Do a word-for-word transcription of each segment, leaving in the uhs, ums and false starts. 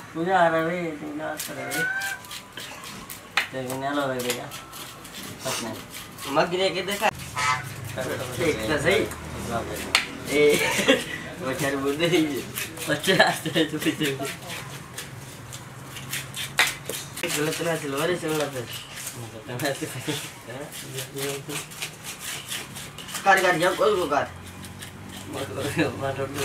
मुझे आ रहा है ये ना आ रहा है लेकिन यार लग रहा है पता नहीं मगरे के देखा एक तो सही ए बच्चा बोल दे बच्चा आते हैं तो पीछे गलत ना चलो अरे चलो ना कार कार जब कोई को कार मत मत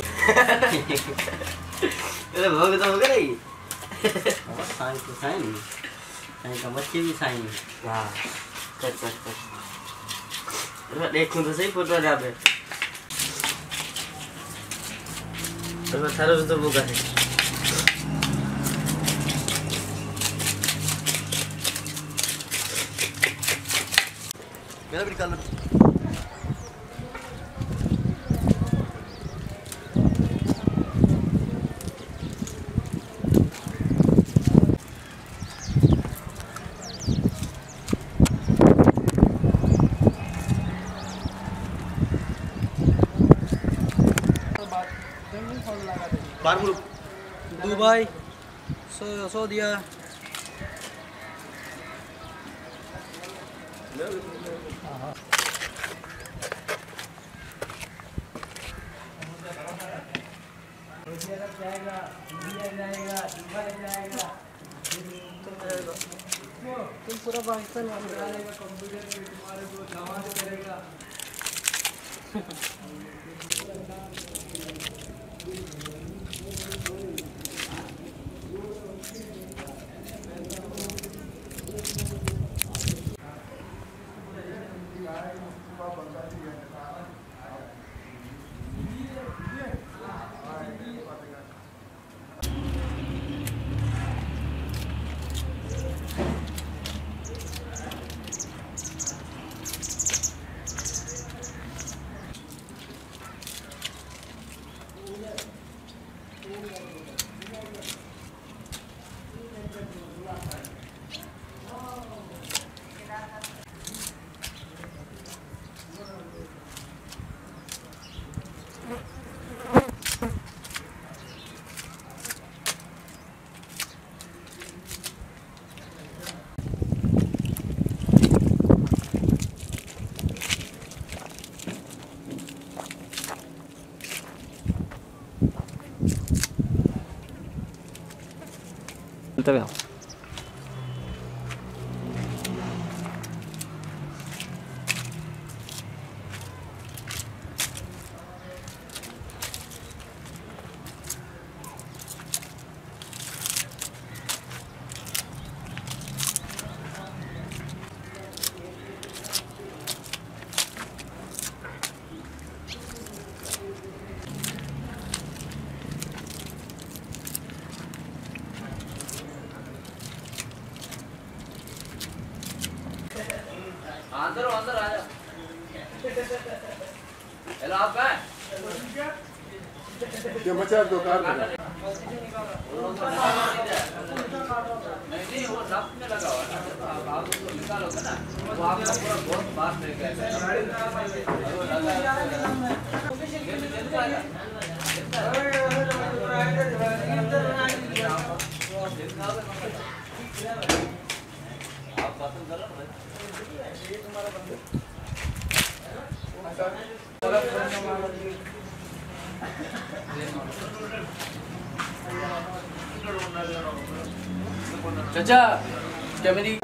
अरे भोग तो हो गई साइन तो साइन साइन का बच्चे भी साइन हां कर कर कर देखो तो सही फोटो आ पे तो सारा तो भोग है मेरा भी निकाल लो दुबई सो सऊदिया जाएगा इंडिया जाएगा दुबई जाएगा तुम पूरा पाकिस्तान जाएगा कंप्यूटर में तुम्हारे को नमाज करेगा انتبهوا अंदर अंदर आ जा हेलो आप कहाँ क्या बचा दो कार नहीं नहीं वो सब में लगा हुआ है आप उसको निकालोगे ना वो आपका पूरा बहुत बात में गया आप पसंद करो ना ये तुम्हारा बंदा चाचा क्या मेरी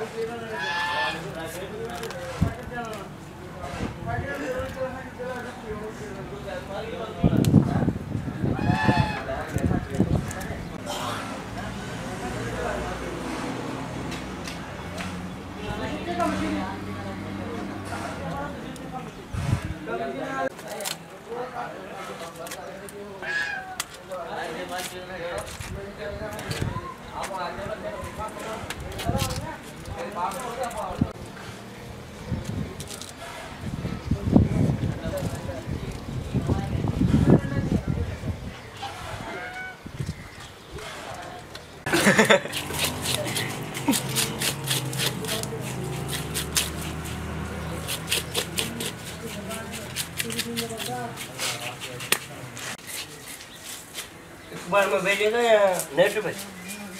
बार में भेजेगा या नेट पे?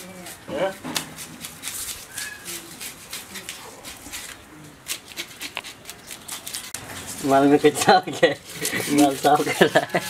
माल में कुछ साफ क्या माल साफ कर रहा है।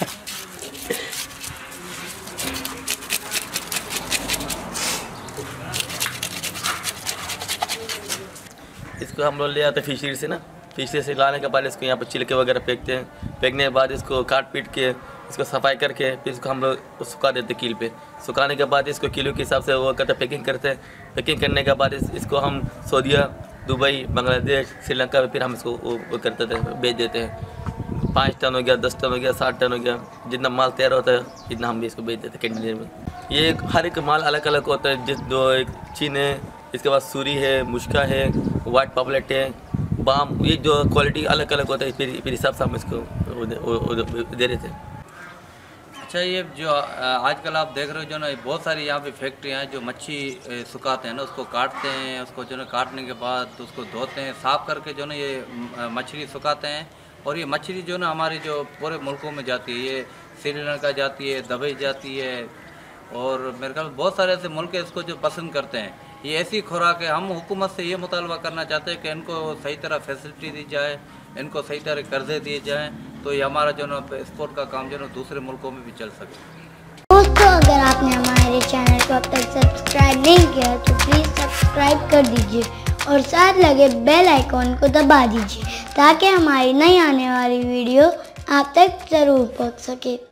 इसको हम लोग ले आते फिशरी से ना, फिशरी से लाने के बाद इसको यहाँ पर छिलके वगैरह फेंकते हैं। फेंकने के बाद इसको काट पीट के इसको सफाई करके फिर इसको हम लोग सुखा देते कील पे। सुखाने के बाद इसको किलो के हिसाब से वो करते पैकिंग करते हैं। पैकिंग करने के बाद इस, इसको हम सऊदीया, दुबई, बांग्लादेश, श्रीलंका में फिर हम इसको वो, वो करते थे, बेच देते हैं। पाँच टन हो गया, दस टन हो गया, साठ टन हो गया, जितना माल तैयार होता है इतना हम भी इसको बेच देते हैं कंटेनर में। ये हर एक माल अलग अलग होता है। जिस दो एक चीन है, इसके बाद सूरी है, मुश्का है, वाइट पॉपलेट है, बाम, ये जो क्वालिटी अलग अलग होता है फिर फिर हिसाब से हम इसको दे रहे थे। अच्छा, ये जो आजकल आप देख रहे हो जो ना बहुत सारी यहाँ पे फैक्ट्रियाँ हैं जो मच्छी सुखाते हैं ना, उसको काटते हैं, उसको जो ना काटने के बाद उसको धोते हैं, साफ़ करके जो ना ये मछली सुखाते हैं। और ये मछली जो ना हमारी जो पूरे मुल्कों में जाती है, ये श्रीलंका जाती है, दुबई जाती है, और मेरे ख्याल बहुत सारे ऐसे मुल्क इसको जो पसंद करते हैं। ये ऐसी खुराक है, हम हुकूमत से ये मुतालबा करना चाहते हैं कि इनको सही तरह फैसिलिटी दी जाए, इनको सही तरह कर्जे दिए जाएँ, तो ये हमारा जो ना एक्सपोर्ट का काम जो ना दूसरे मुल्कों में भी चल सके। दोस्तों, अगर आपने हमारे चैनल को अब तक सब्सक्राइब नहीं किया तो प्लीज़ सब्सक्राइब कर दीजिए और साथ लगे बेल आइकॉन को दबा दीजिए ताकि हमारी नई आने वाली वीडियो आप तक ज़रूर पहुंच सके।